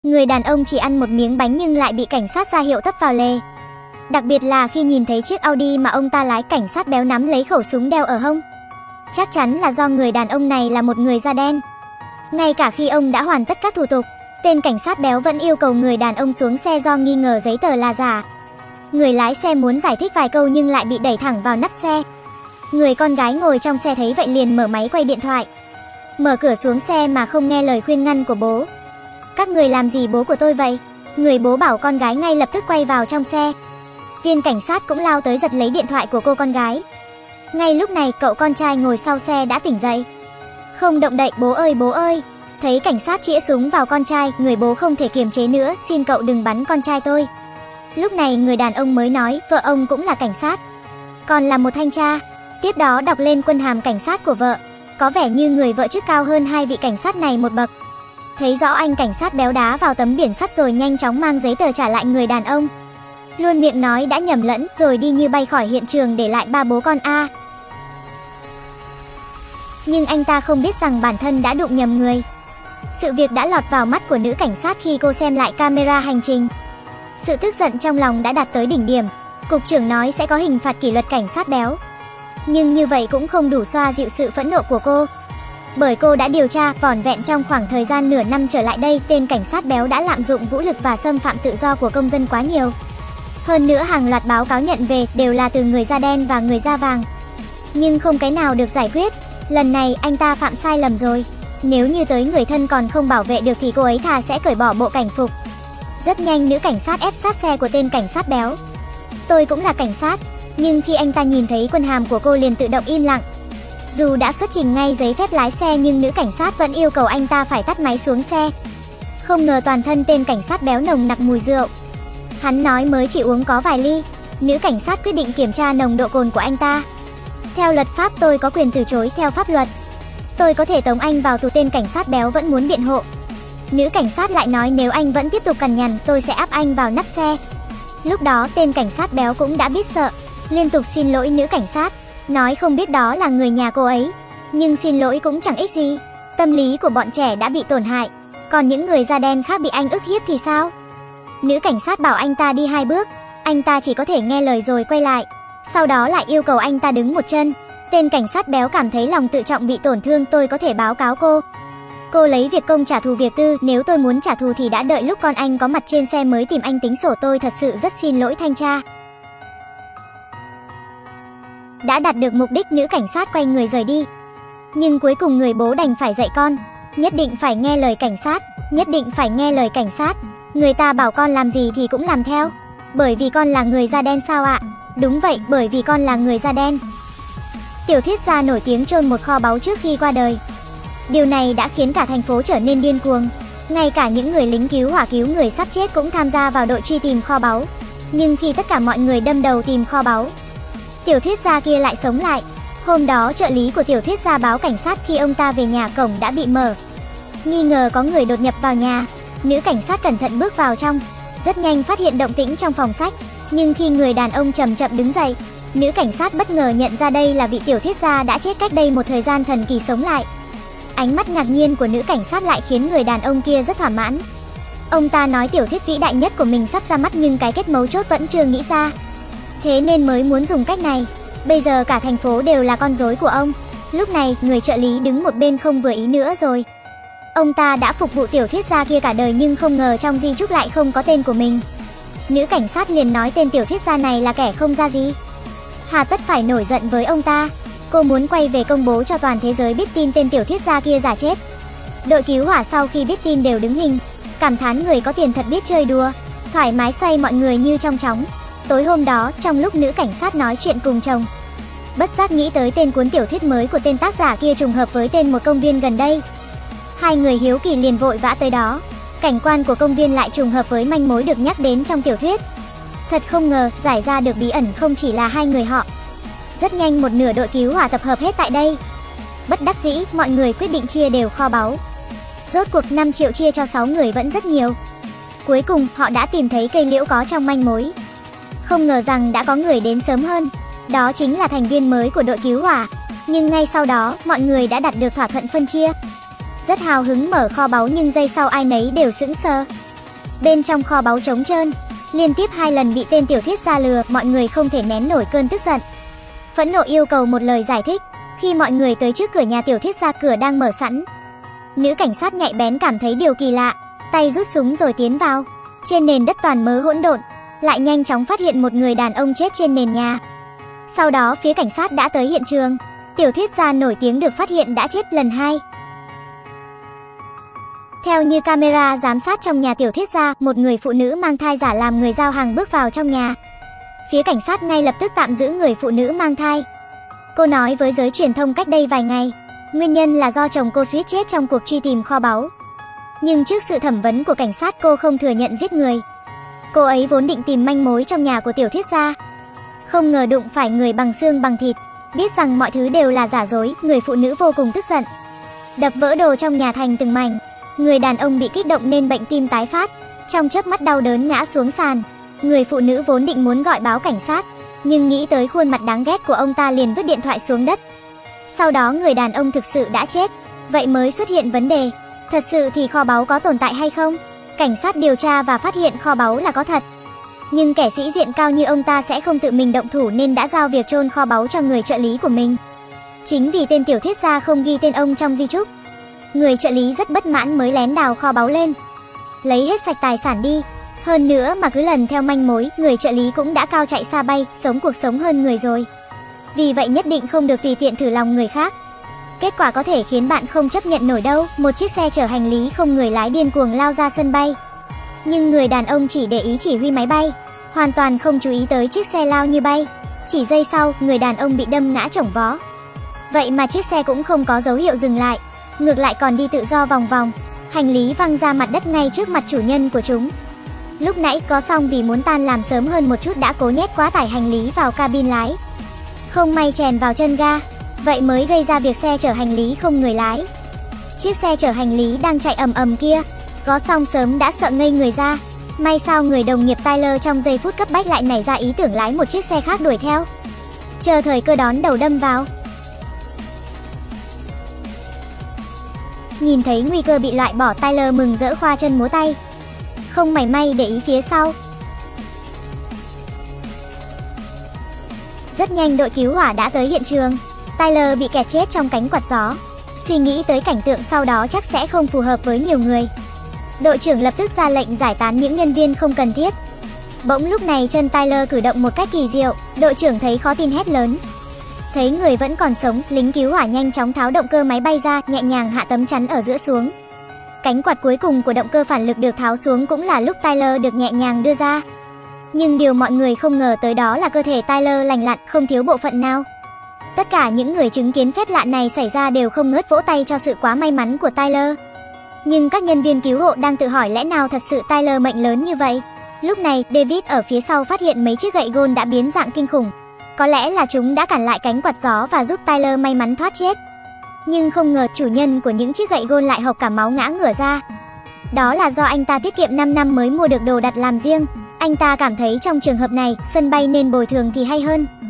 Người đàn ông chỉ ăn một miếng bánh nhưng lại bị cảnh sát ra hiệu tấp vào lề. Đặc biệt là khi nhìn thấy chiếc Audi mà ông ta lái, cảnh sát béo nắm lấy khẩu súng đeo ở hông. Chắc chắn là do người đàn ông này là một người da đen. Ngay cả khi ông đã hoàn tất các thủ tục, tên cảnh sát béo vẫn yêu cầu người đàn ông xuống xe do nghi ngờ giấy tờ là giả. Người lái xe muốn giải thích vài câu nhưng lại bị đẩy thẳng vào nắp xe. Người con gái ngồi trong xe thấy vậy liền mở máy quay điện thoại. Mở cửa xuống xe mà không nghe lời khuyên ngăn của bố. Các người làm gì bố của tôi vậy? Người bố bảo con gái ngay lập tức quay vào trong xe. Viên cảnh sát cũng lao tới giật lấy điện thoại của cô con gái. Ngay lúc này cậu con trai ngồi sau xe đã tỉnh dậy. Không động đậy bố ơi bố ơi. Thấy cảnh sát chĩa súng vào con trai, người bố không thể kiềm chế nữa, xin cậu đừng bắn con trai tôi. Lúc này người đàn ông mới nói, vợ ông cũng là cảnh sát, còn là một thanh tra. Tiếp đó đọc lên quân hàm cảnh sát của vợ. Có vẻ như người vợ chức cao hơn hai vị cảnh sát này một bậc. Thấy rõ anh cảnh sát béo đá vào tấm biển sắt rồi nhanh chóng mang giấy tờ trả lại người đàn ông. Luôn miệng nói đã nhầm lẫn rồi đi như bay khỏi hiện trường để lại ba bố con A. Nhưng anh ta không biết rằng bản thân đã đụng nhầm người. Sự việc đã lọt vào mắt của nữ cảnh sát khi cô xem lại camera hành trình. Sự tức giận trong lòng đã đạt tới đỉnh điểm. Cục trưởng nói sẽ có hình phạt kỷ luật cảnh sát béo. Nhưng như vậy cũng không đủ xoa dịu sự phẫn nộ của cô. Bởi cô đã điều tra vỏn vẹn trong khoảng thời gian nửa năm trở lại đây, tên cảnh sát béo đã lạm dụng vũ lực và xâm phạm tự do của công dân quá nhiều. Hơn nữa hàng loạt báo cáo nhận về đều là từ người da đen và người da vàng. Nhưng không cái nào được giải quyết. Lần này anh ta phạm sai lầm rồi. Nếu như tới người thân còn không bảo vệ được thì cô ấy thà sẽ cởi bỏ bộ cảnh phục. Rất nhanh nữ cảnh sát ép sát xe của tên cảnh sát béo. Tôi cũng là cảnh sát. Nhưng khi anh ta nhìn thấy quân hàm của cô liền tự động im lặng. Dù đã xuất trình ngay giấy phép lái xe nhưng nữ cảnh sát vẫn yêu cầu anh ta phải tắt máy xuống xe. Không ngờ toàn thân tên cảnh sát béo nồng nặc mùi rượu. Hắn nói mới chỉ uống có vài ly. Nữ cảnh sát quyết định kiểm tra nồng độ cồn của anh ta. Theo luật pháp tôi có quyền từ chối theo pháp luật. Tôi có thể tống anh vào tù, tên cảnh sát béo vẫn muốn biện hộ. Nữ cảnh sát lại nói nếu anh vẫn tiếp tục cằn nhằn tôi sẽ áp anh vào nắp xe. Lúc đó tên cảnh sát béo cũng đã biết sợ. Liên tục xin lỗi nữ cảnh sát. Nói không biết đó là người nhà cô ấy. Nhưng xin lỗi cũng chẳng ích gì. Tâm lý của bọn trẻ đã bị tổn hại. Còn những người da đen khác bị anh ức hiếp thì sao? Nữ cảnh sát bảo anh ta đi 2 bước. Anh ta chỉ có thể nghe lời rồi quay lại. Sau đó lại yêu cầu anh ta đứng một chân. Tên cảnh sát béo cảm thấy lòng tự trọng bị tổn thương. Tôi có thể báo cáo cô. Cô lấy việc công trả thù việc tư. Nếu tôi muốn trả thù thì đã đợi lúc con anh có mặt trên xe mới tìm anh tính sổ. Tôi thật sự rất xin lỗi thanh tra. Đã đạt được mục đích, nữ cảnh sát quay người rời đi. Nhưng cuối cùng người bố đành phải dạy con. Nhất định phải nghe lời cảnh sát. Nhất định phải nghe lời cảnh sát. Người ta bảo con làm gì thì cũng làm theo. Bởi vì con là người da đen sao ạ? Đúng vậy, bởi vì con là người da đen. Tiểu thuyết gia nổi tiếng chôn một kho báu trước khi qua đời. Điều này đã khiến cả thành phố trở nên điên cuồng. Ngay cả những người lính cứu hỏa cứu người sắp chết cũng tham gia vào đội truy tìm kho báu. Nhưng khi tất cả mọi người đâm đầu tìm kho báu, tiểu thuyết gia kia lại sống lại. Hôm đó trợ lý của tiểu thuyết gia báo cảnh sát khi ông ta về nhà cổng đã bị mở. Nghi ngờ có người đột nhập vào nhà. Nữ cảnh sát cẩn thận bước vào trong. Rất nhanh phát hiện động tĩnh trong phòng sách. Nhưng khi người đàn ông chậm chậm đứng dậy, nữ cảnh sát bất ngờ nhận ra đây là vị tiểu thuyết gia đã chết cách đây một thời gian thần kỳ sống lại. Ánh mắt ngạc nhiên của nữ cảnh sát lại khiến người đàn ông kia rất thỏa mãn. Ông ta nói tiểu thuyết vĩ đại nhất của mình sắp ra mắt nhưng cái kết mấu chốt vẫn chưa nghĩ ra. Thế nên mới muốn dùng cách này. Bây giờ cả thành phố đều là con rối của ông. Lúc này người trợ lý đứng một bên không vừa ý nữa rồi. Ông ta đã phục vụ tiểu thuyết gia kia cả đời nhưng không ngờ trong di chúc lại không có tên của mình. Nữ cảnh sát liền nói tên tiểu thuyết gia này là kẻ không ra gì. Hà tất phải nổi giận với ông ta. Cô muốn quay về công bố cho toàn thế giới biết tin tên tiểu thuyết gia kia giả chết. Đội cứu hỏa sau khi biết tin đều đứng hình. Cảm thán người có tiền thật biết chơi đùa. Thoải mái xoay mọi người như trong chóng. Tối hôm đó, trong lúc nữ cảnh sát nói chuyện cùng chồng, bất giác nghĩ tới tên cuốn tiểu thuyết mới của tên tác giả kia trùng hợp với tên một công viên gần đây. Hai người hiếu kỳ liền vội vã tới đó. Cảnh quan của công viên lại trùng hợp với manh mối được nhắc đến trong tiểu thuyết. Thật không ngờ, giải ra được bí ẩn không chỉ là hai người họ. Rất nhanh một nửa đội cứu hỏa tập hợp hết tại đây. Bất đắc dĩ, mọi người quyết định chia đều kho báu. Rốt cuộc 5 triệu chia cho 6 người vẫn rất nhiều. Cuối cùng, họ đã tìm thấy cây liễu có trong manh mối. Không ngờ rằng đã có người đến sớm hơn. Đó chính là thành viên mới của đội cứu hỏa. Nhưng ngay sau đó, mọi người đã đạt được thỏa thuận phân chia. Rất hào hứng mở kho báu nhưng giây sau ai nấy đều sững sờ. Bên trong kho báu trống trơn, liên tiếp 2 lần bị tên tiểu thuyết gia lừa, mọi người không thể nén nổi cơn tức giận. Phẫn nộ yêu cầu một lời giải thích. Khi mọi người tới trước cửa nhà tiểu thuyết gia, cửa đang mở sẵn. Nữ cảnh sát nhạy bén cảm thấy điều kỳ lạ, tay rút súng rồi tiến vào. Trên nền đất toàn mớ hỗn độn, lại nhanh chóng phát hiện một người đàn ông chết trên nền nhà. Sau đó phía cảnh sát đã tới hiện trường. Tiểu thuyết gia nổi tiếng được phát hiện đã chết lần 2. Theo như camera giám sát trong nhà tiểu thuyết gia, một người phụ nữ mang thai giả làm người giao hàng bước vào trong nhà. Phía cảnh sát ngay lập tức tạm giữ người phụ nữ mang thai. Cô nói với giới truyền thông cách đây vài ngày, nguyên nhân là do chồng cô suýt chết trong cuộc truy tìm kho báu. Nhưng trước sự thẩm vấn của cảnh sát, cô không thừa nhận giết người. Cô ấy vốn định tìm manh mối trong nhà của tiểu thuyết gia, không ngờ đụng phải người bằng xương bằng thịt. Biết rằng mọi thứ đều là giả dối, người phụ nữ vô cùng tức giận, đập vỡ đồ trong nhà thành từng mảnh. Người đàn ông bị kích động nên bệnh tim tái phát, trong chớp mắt đau đớn ngã xuống sàn. Người phụ nữ vốn định muốn gọi báo cảnh sát, nhưng nghĩ tới khuôn mặt đáng ghét của ông ta liền vứt điện thoại xuống đất. Sau đó người đàn ông thực sự đã chết. Vậy mới xuất hiện vấn đề, thật sự thì kho báu có tồn tại hay không? Cảnh sát điều tra và phát hiện kho báu là có thật. Nhưng kẻ sĩ diện cao như ông ta sẽ không tự mình động thủ nên đã giao việc chôn kho báu cho người trợ lý của mình. Chính vì tên tiểu thuyết gia không ghi tên ông trong di chúc, người trợ lý rất bất mãn mới lén đào kho báu lên, lấy hết sạch tài sản đi. Hơn nữa mà cứ lần theo manh mối, người trợ lý cũng đã cao chạy xa bay, sống cuộc sống hơn người rồi. Vì vậy nhất định không được tùy tiện thử lòng người khác. Kết quả có thể khiến bạn không chấp nhận nổi đâu. Một chiếc xe chở hành lý không người lái điên cuồng lao ra sân bay. Nhưng người đàn ông chỉ để ý chỉ huy máy bay, hoàn toàn không chú ý tới chiếc xe lao như bay. Chỉ giây sau, người đàn ông bị đâm ngã chổng vó. Vậy mà chiếc xe cũng không có dấu hiệu dừng lại, ngược lại còn đi tự do vòng vòng. Hành lý văng ra mặt đất ngay trước mặt chủ nhân của chúng. Lúc nãy có xong vì muốn tan làm sớm hơn một chút đã cố nhét quá tải hành lý vào cabin lái, không may chèn vào chân ga. Vậy mới gây ra việc xe chở hành lý không người lái. Chiếc xe chở hành lý đang chạy ầm ầm kia, có xong sớm đã sợ ngây người ra. May sao người đồng nghiệp Tyler trong giây phút cấp bách lại nảy ra ý tưởng lái một chiếc xe khác đuổi theo, chờ thời cơ đón đầu đâm vào. Nhìn thấy nguy cơ bị loại bỏ, Tyler mừng rỡ khoa chân múa tay, không mảy may để ý phía sau. Rất nhanh đội cứu hỏa đã tới hiện trường. Tyler bị kẹt chết trong cánh quạt gió. Suy nghĩ tới cảnh tượng sau đó chắc sẽ không phù hợp với nhiều người, đội trưởng lập tức ra lệnh giải tán những nhân viên không cần thiết. Bỗng lúc này chân Tyler cử động một cách kỳ diệu, đội trưởng thấy khó tin hét lớn. Thấy người vẫn còn sống, lính cứu hỏa nhanh chóng tháo động cơ máy bay ra, nhẹ nhàng hạ tấm chắn ở giữa xuống. Cánh quạt cuối cùng của động cơ phản lực được tháo xuống cũng là lúc Tyler được nhẹ nhàng đưa ra. Nhưng điều mọi người không ngờ tới đó là cơ thể Tyler lành lặn, không thiếu bộ phận nào. Tất cả những người chứng kiến phép lạ này xảy ra đều không ngớt vỗ tay cho sự quá may mắn của Tyler. Nhưng các nhân viên cứu hộ đang tự hỏi lẽ nào thật sự Tyler mệnh lớn như vậy. Lúc này, David ở phía sau phát hiện mấy chiếc gậy gôn đã biến dạng kinh khủng. Có lẽ là chúng đã cản lại cánh quạt gió và giúp Tyler may mắn thoát chết. Nhưng không ngờ chủ nhân của những chiếc gậy gôn lại hộc cả máu ngã ngửa ra. Đó là do anh ta tiết kiệm 5 năm mới mua được đồ đặt làm riêng. Anh ta cảm thấy trong trường hợp này, sân bay nên bồi thường thì hay hơn.